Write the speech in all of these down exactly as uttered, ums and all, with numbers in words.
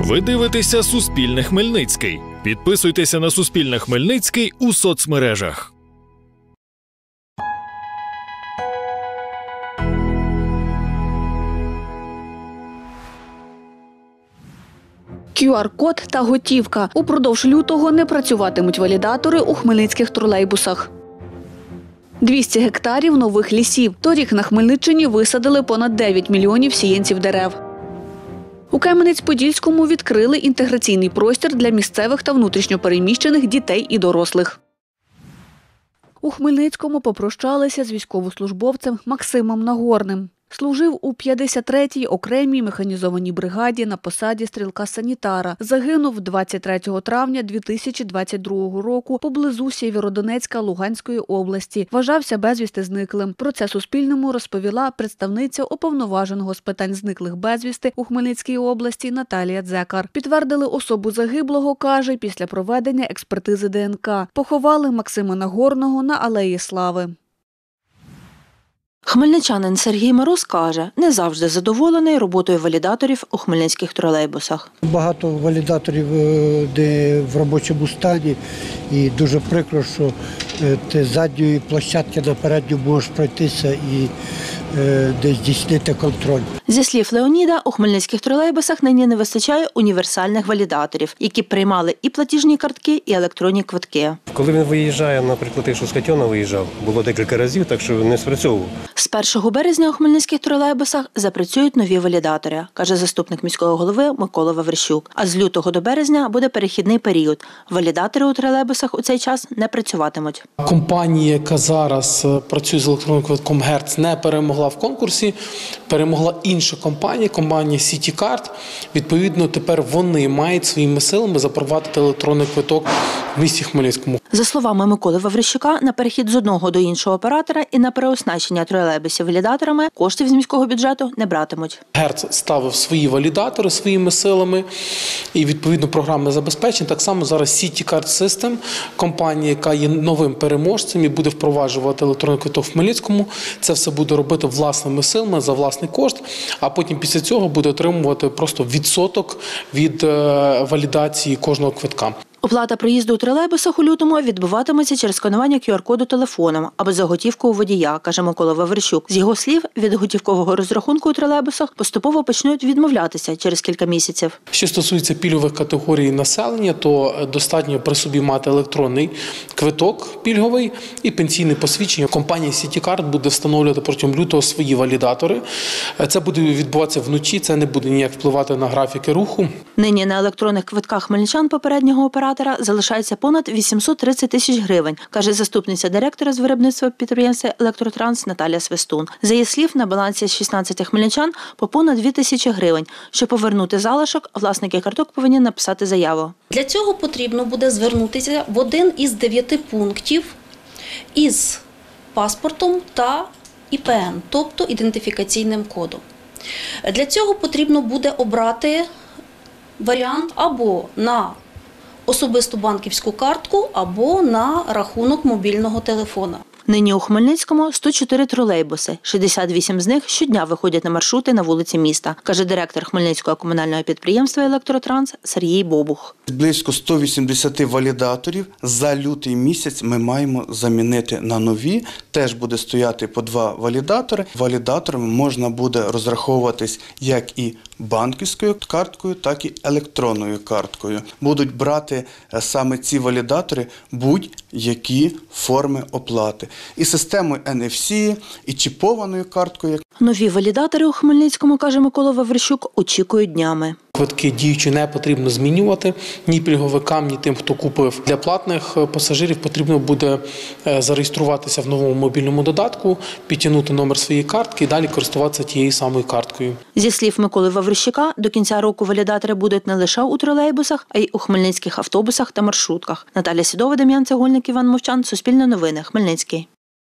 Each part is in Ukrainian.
Ви дивитеся Суспільне Хмельницький. Підписуйтеся на Суспільне Хмельницький у соцмережах. кю ар-код та готівка. Упродовж лютого не працюватимуть валідатори у хмельницьких тролейбусах. двісті гектарів нових лісів. Торік на Хмельниччині висадили понад дев'ять мільйонів сіянців дерев. У Кам'янець-Подільському відкрили інтеграційний простір для місцевих та внутрішньопереміщених дітей і дорослих. У Хмельницькому попрощалися з військовослужбовцем Максимом Нагорним. Служив у п'ятдесят третій окремій механізованій бригаді на посаді стрілка-санітара. Загинув двадцять третього травня дві тисячі двадцять другого року поблизу Сєвєродонецька Луганської області. Вважався безвісти зниклим. Про це Суспільному розповіла представниця уповноваженого з питань зниклих безвісти у Хмельницькій області Наталія Дзекар. Підтвердили особу загиблого, каже, після проведення експертизи де ен ка. Поховали Максима Нагорного на Алеї Слави. Хмельничанин Сергій Мороз каже, не завжди задоволений роботою валідаторів у хмельницьких тролейбусах. Багато валідаторів, де в робочому стані, і дуже прикро, що ти з задньої площадки на передню можеш пройтися і де здійснити контроль. Зі слів Леоніда, у хмельницьких тролейбусах нині не вистачає універсальних валідаторів, які приймали і платіжні картки, і електронні квитки. Коли він виїжджає, наприклад, якщо з Котьона виїжджав, було декілька разів, так що не спрацьовував. З першого березня у хмельницьких тролейбусах запрацюють нові валідатори, каже заступник міського голови Микола Ваврищук. А з лютого до березня буде перехідний період. Валідатори у тролейбусах у цей час не працюватимуть. Компанія, яка зараз працює з електронним квитком «Герц», не перемогла в конкурсі, перемогла інша компанія, компанія «Сітікарт». Відповідно, тепер вони мають своїми силами запровадити електронний квиток в місті Хмельницькому. За словами Миколи Ваврищука, на перехід з одного до іншого оператора і на переоснащення тролейбусів валідаторами коштів з міського бюджету не братимуть. «Герц» ставив свої валідатори своїми силами і, відповідно, програмне забезпечення. Так само зараз «Сітікарт Систем», компанія, яка є новим переможцем і буде впроваджувати електронний квиток в Хмельницькому. Це все буде робити власними силами за власний кошт, а потім після цього буде отримувати просто відсоток від валідації кожного квитка. Оплата проїзду у тролейбусах у лютому відбуватиметься через сканування кю ар-коду телефоном або за готівку у водія, каже Микола Ваврищук. З його слів, від готівкового розрахунку у тролейбусах поступово почнуть відмовлятися через кілька місяців. Що стосується пільгових категорій населення, то достатньо при собі мати електронний квиток пільговий і пенсійне посвідчення. Компанія «Сітікарт» буде встановлювати протягом лютого свої валідатори. Це буде відбуватися вночі, це не буде ніяк впливати на графіки руху. Нині на електронних квитках хмельничан попереднього оператора залишається понад вісімсот тридцять тисяч гривень, каже заступниця директора з виробництва підприємства «Електротранс» Наталія Свистун. За її слів, на балансі шістнадцяти хмельничан по понад дві тисячі гривень. Щоб повернути залишок, власники карток повинні написати заяву. Для цього потрібно буде звернутися в один із дев'яти пунктів із паспортом та і пе ен, тобто ідентифікаційним кодом. Для цього потрібно буде обрати варіант або на особисту банківську картку, або на рахунок мобільного телефона. Нині у Хмельницькому сто чотири тролейбуси, шістдесят вісім з них щодня виходять на маршрути на вулиці міста, каже директор Хмельницького комунального підприємства «Електротранс» Сергій Бобух. Близько сто вісімдесят валідаторів за лютий місяць ми маємо замінити на нові. Теж буде стояти по два валідатори. Валідаторами можна буде розраховуватись як і банківською карткою, так і електронною карткою. Будуть брати саме ці валідатори будь-які форми оплати. І системою ен еф сі, і чіпованою карткою. Нові валідатори у Хмельницькому, каже Микола Ваврищук, очікують днями. Квитки діючі не потрібно змінювати ні пільговикам, ні тим, хто купив. Для платних пасажирів потрібно буде зареєструватися в новому мобільному додатку, підтягнути номер своєї картки і далі користуватися тією самою карткою. Зі слів Миколи Ваврищука, до кінця року валідатори будуть не лише у тролейбусах, а й у хмельницьких автобусах та маршрутках. Наталя Сідова, Дем'ян Цегольник, Іван Мовчан, Суспільне новини, Хмельницький.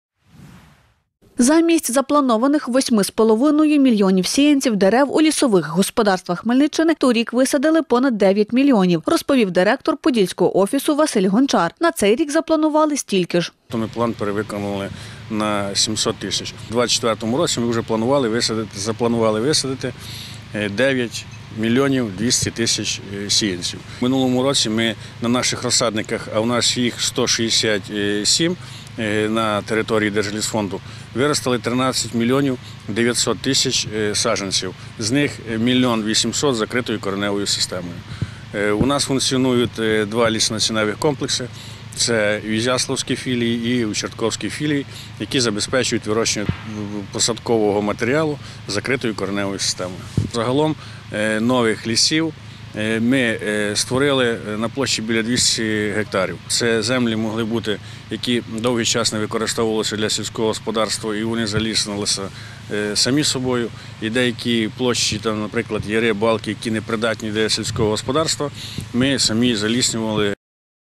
Замість запланованих восьми з половиною мільйонів сіянців дерев у лісових господарствах Хмельниччини торік висадили понад дев'ять мільйонів, розповів директор Подільського офісу Василь Гончар. На цей рік запланували стільки ж. Ми план перевиконали на сімсот тисяч. У двадцять четвертому році ми вже планували висадити, запланували висадити дев'ять мільйонів двісті тисяч сіянців. В минулому році ми на наших розсадниках, а у нас їх сто шістдесят сім на території Держлісфонду, виростили тринадцять мільйонів дев'ятсот тисяч саджанців. З них мільйон вісімсот закритою кореневою системою. У нас функціонують два ліснаціневих комплекси. Це в Ізяславській філії і у Чортковській філії, які забезпечують вирощення посадкового матеріалу закритою кореневою системою. Загалом нових лісів ми створили на площі біля двохсот гектарів. Це землі могли бути, які довгий час не використовувалися для сільського господарства, і вони заліснилися самі собою. І деякі площі, там, наприклад, яри, балки, які не придатні для сільського господарства, ми самі заліснювали.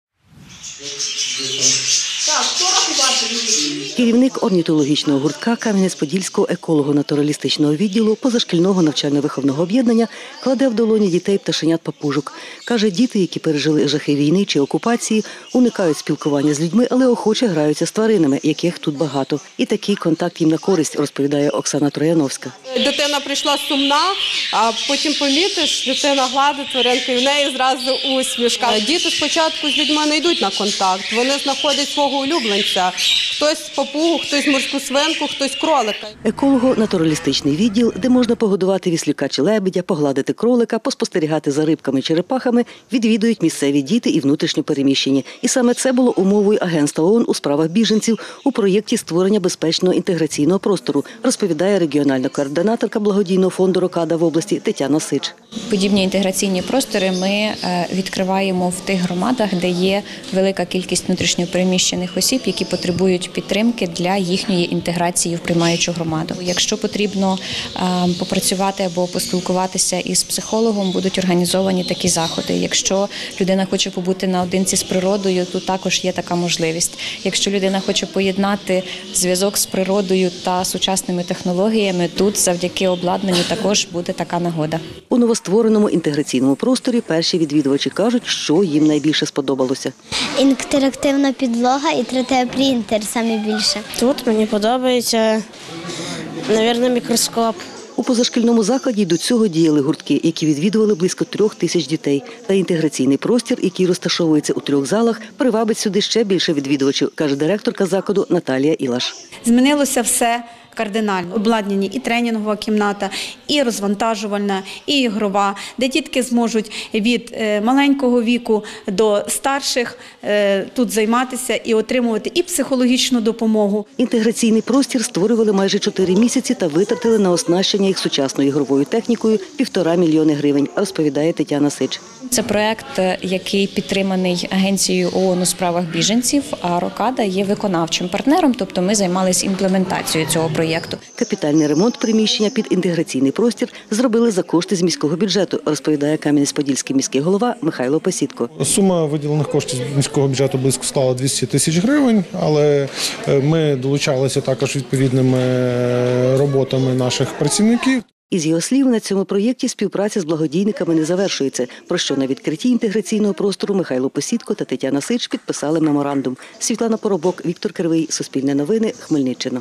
Керівник орнітологічного гуртка Кам'янець-Подільського еколого-натуралістичного відділу позашкільного навчально-виховного об'єднання кладе в долоні дітей пташенят-папужок. Каже, діти, які пережили жахи війни чи окупації, уникають спілкування з людьми, але охоче граються з тваринами, яких тут багато. І такий контакт їм на користь, розповідає Оксана Трояновська. Дитина прийшла сумна, а потім помітиш, дитина гладить тваринку, і в неї зразу усмішка. Діти спочатку з людьми не йдуть на контакт, вони знаходять свого улюбленця. Хтось папугу, хтось морську свинку, хтось кролика. Еколого-натуралістичний відділ, де можна погодувати віслюка чи лебедя, погладити кролика, поспостерігати за рибками, черепахами, відвідують місцеві діти і внутрішньо переміщені. І саме це було умовою Агентства ООН у справах біженців у проєкті створення безпечного інтеграційного простору, розповідає регіональна координаторка благодійного фонду «Рокада» в області Тетяна Сич. Подібні інтеграційні простори ми відкриваємо в тих громадах, де є велика кількість внутрішньо переміщених осіб, які потребують підтримки для їхньої інтеграції в приймаючу громаду. Якщо потрібно попрацювати або поспілкуватися із психологом, будуть організовані такі заходи. Якщо людина хоче побути наодинці з природою, то також є така можливість. Якщо людина хоче поєднати зв'язок з природою та сучасними технологіями, тут завдяки обладнанню також буде така нагода. У новоствореному інтеграційному просторі перші відвідувачі кажуть, що їм найбільше сподобалося. Інтерактивна підлога і три де принтер саме більше. Тут мені подобається, мабуть, мікроскоп. У позашкільному закладі до цього діяли гуртки, які відвідували близько трьох тисяч дітей. Та інтеграційний простір, який розташовується у трьох залах, привабить сюди ще більше відвідувачів, каже директорка закладу Наталія Ілаш. Змінилося все кардинально. Обладнані і тренінгова кімната, і розвантажувальна, і ігрова, де дітки зможуть від маленького віку до старших тут займатися і отримувати і психологічну допомогу. Інтеграційний простір створювали майже чотири місяці та витратили на оснащення їх сучасною ігровою технікою півтора мільйони гривень, розповідає Тетяна Сич. Це проект, який підтриманий Агенцією ООН у справах біженців, а «Рокада» є виконавчим партнером, тобто ми займалися імплементацією цього проєкту. Капітальний ремонт приміщення під інтеграційний простір зробили за кошти з міського бюджету, розповідає Кам'янець-Подільський міський голова Михайло Посідко. Сума виділених коштів з міського бюджету близько склала двісті тисяч гривень, але ми долучалися також відповідними роботами наших працівників. Із його слів, на цьому проєкті співпраця з благодійниками не завершується, про що на відкритті інтеграційного простору Михайло Посідко та Тетяна Сич підписали меморандум. Світлана Поробок, Віктор Кривий, Суспільне новини, Хмельниччина.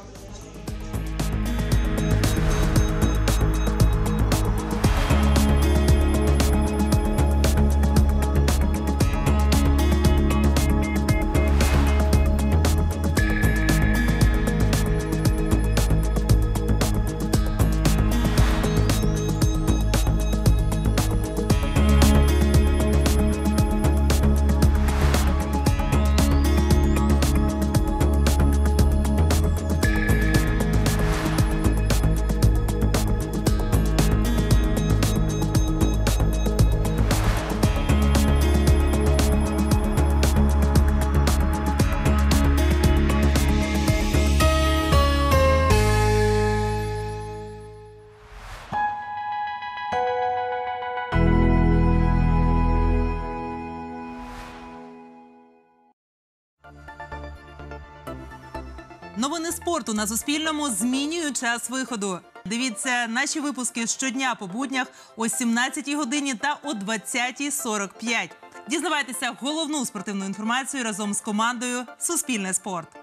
Новини спорту на Суспільному змінюють час виходу. Дивіться наші випуски щодня по буднях о сімнадцятій годині та о двадцятій сорок п'ять. Дізнавайтеся головну спортивну інформацію разом з командою «Суспільне спорт».